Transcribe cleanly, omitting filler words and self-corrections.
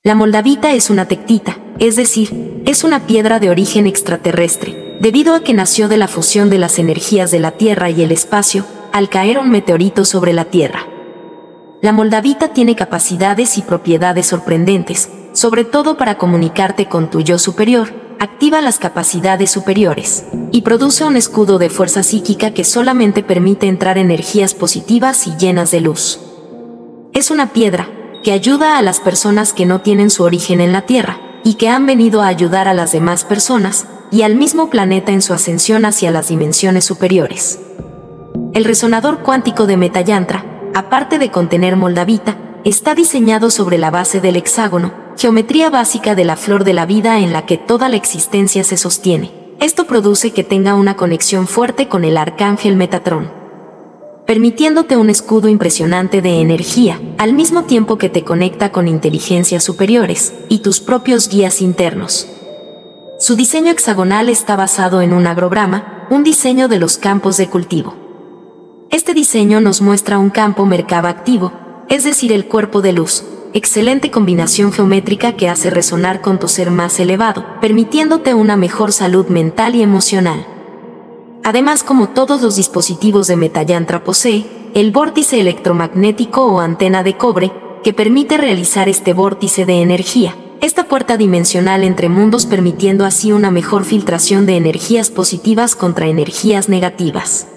La moldavita es una tectita, es decir, es una piedra de origen extraterrestre, debido a que nació de la fusión de las energías de la Tierra y el espacio, al caer un meteorito sobre la Tierra. La moldavita tiene capacidades y propiedades sorprendentes, sobre todo para comunicarte con tu yo superior, activa las capacidades superiores, y produce un escudo de fuerza psíquica que solamente permite entrar energías positivas y llenas de luz. Es una piedra que ayuda a las personas que no tienen su origen en la Tierra, y que han venido a ayudar a las demás personas, y al mismo planeta en su ascensión hacia las dimensiones superiores. El resonador cuántico de Metayantra, aparte de contener moldavita, está diseñado sobre la base del hexágono, geometría básica de la flor de la vida en la que toda la existencia se sostiene. Esto produce que tenga una conexión fuerte con el arcángel Metatrón, permitiéndote un escudo impresionante de energía, al mismo tiempo que te conecta con inteligencias superiores y tus propios guías internos. Su diseño hexagonal está basado en un agrograma, un diseño de los campos de cultivo. Este diseño nos muestra un campo Merkaba activo, es decir, el cuerpo de luz, excelente combinación geométrica que hace resonar con tu ser más elevado, permitiéndote una mejor salud mental y emocional. Además, como todos los dispositivos de Metayantra posee, el vórtice electromagnético o antena de cobre, que permite realizar este vórtice de energía, esta puerta dimensional entre mundos, permitiendo así una mejor filtración de energías positivas contra energías negativas.